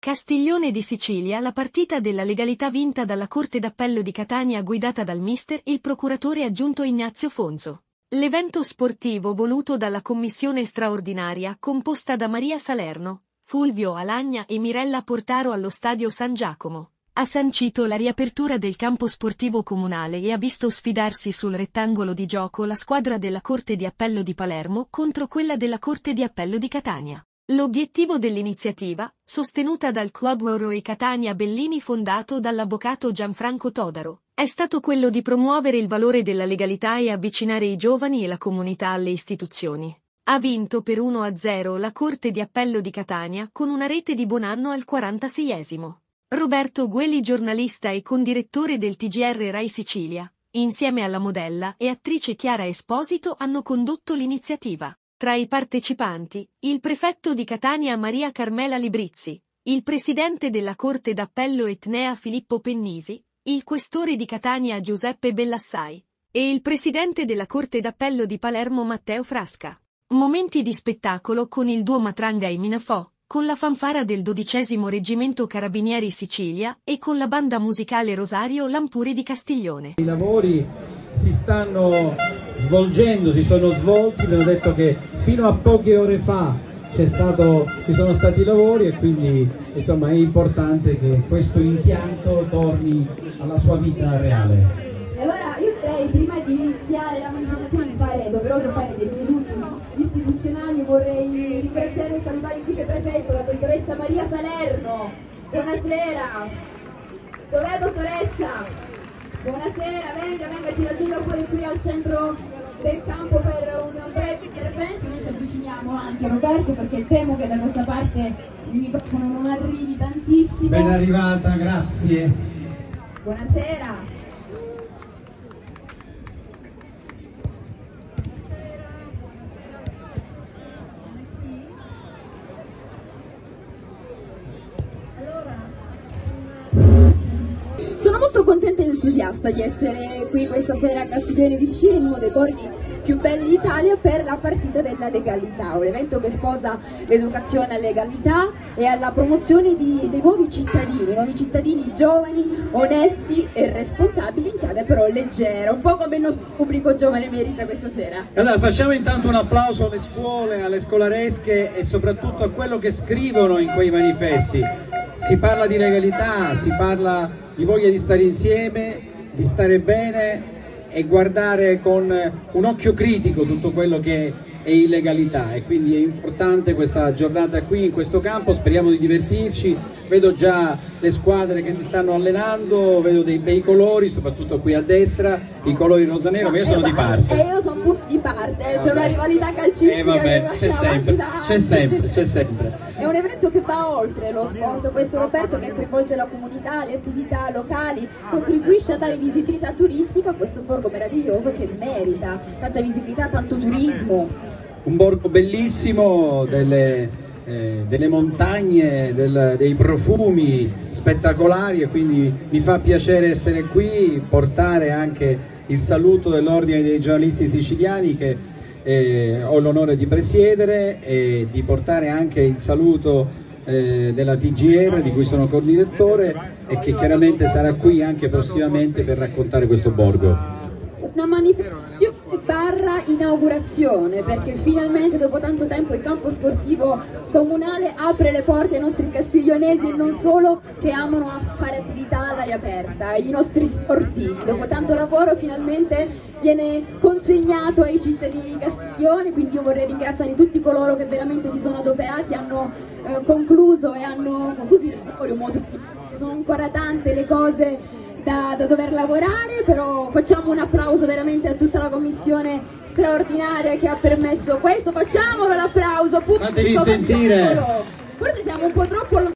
Castiglione di Sicilia, la partita della legalità vinta dalla Corte d'Appello di Catania guidata dal mister il procuratore aggiunto Ignazio Fonzo. L'evento sportivo voluto dalla commissione straordinaria, composta da Maria Salerno, Fulvio Alagna e Mirella Portaro allo stadio San Giacomo, ha sancito la riapertura del campo sportivo comunale e ha visto sfidarsi sul rettangolo di gioco la squadra della Corte di Appello di Palermo contro quella della Corte di Appello di Catania. L'obiettivo dell'iniziativa, sostenuta dal Club Eroi Catania Bellini fondato dall'avvocato Gianfranco Todaro, è stato quello di promuovere il valore della legalità e avvicinare i giovani e la comunità alle istituzioni. Ha vinto per 1-0 la Corte di Appello di Catania con una rete di Bonanno al 46esimo. Roberto Gueli, giornalista e condirettore del TGR Rai Sicilia, insieme alla modella e attrice Chiara Esposito hanno condotto l'iniziativa. Tra i partecipanti, il prefetto di Catania Maria Carmela Librizzi, il presidente della Corte d'Appello Etnea Filippo Pennisi, il questore di Catania Giuseppe Bellassai e il presidente della Corte d'Appello di Palermo Matteo Frasca. Momenti di spettacolo con il duo Matranga e Minafò, con la fanfara del 12° Reggimento Carabinieri Sicilia e con la banda musicale Rosario Lampuri di Castiglione. I lavori si stanno svolgendo, si sono svolti, abbiamo detto che fino a poche ore fa ci sono stati i lavori e quindi insomma è importante che questo impianto torni alla sua vita reale. E allora io direi, prima di iniziare la manifestazione, di fare doveroso fare dei saluti istituzionali, vorrei ringraziare e salutare il viceprefetto, la dottoressa Maria Salerno. Buonasera. Dov'è, dottoressa? Buonasera, venga, ci raggiunga pure qui al centro del campo per un breve intervento. Noi ci avviciniamo anche a Roberto perché temo che da questa parte il microfono non arrivi tantissimo. Ben arrivata, grazie. Buonasera. Sono molto contenta ed entusiasta di essere qui questa sera a Castiglione di Sicilia, in uno dei borghi più belli d'Italia, per la partita della legalità, un evento che sposa l'educazione alla legalità e alla promozione dei nuovi cittadini giovani, onesti e responsabili, in chiave però leggera, un po' come il nostro pubblico giovane merita questa sera. Allora facciamo intanto un applauso alle scuole, alle scolaresche e soprattutto a quello che scrivono in quei manifesti. Si parla di legalità, si parla di voglia di stare insieme, di stare bene e guardare con un occhio critico tutto quello che è illegalità, e quindi è importante questa giornata qui in questo campo. Speriamo di divertirci, vedo già le squadre che si stanno allenando, vedo dei bei colori, soprattutto qui a destra, i colori rosa-nero, ma io sono di parte. Io sono pure di parte, c'è una rivalità calcistica. Vabbè, c'è sempre. È un evento che va oltre lo sport, questo Roberto, che coinvolge la comunità, le attività locali, contribuisce a dare visibilità turistica a questo borgo meraviglioso che merita tanta visibilità, tanto turismo. Un borgo bellissimo, delle montagne, dei profumi spettacolari, e quindi mi fa piacere essere qui, portare anche il saluto dell'Ordine dei giornalisti siciliani che ho l'onore di presiedere, e di portare anche il saluto della TGR di cui sono condirettore e che chiaramente sarà qui anche prossimamente per raccontare questo borgo. Una manifestazione barra inaugurazione, perché finalmente dopo tanto tempo il campo sportivo comunale apre le porte ai nostri castiglionesi e non solo, che amano a fare attività all'aria aperta, ai nostri sportivi. Dopo tanto lavoro finalmente viene consegnato ai cittadini di Castiglione, quindi io vorrei ringraziare tutti coloro che veramente si sono adoperati, hanno concluso i lavori un modo. Sono ancora tante le cose da dover lavorare, però facciamo un applauso veramente a tutta la commissione straordinaria che ha permesso questo. Facciamolo l'applauso, pubblico, fatevi sentire. Forse siamo un po' troppo lontani.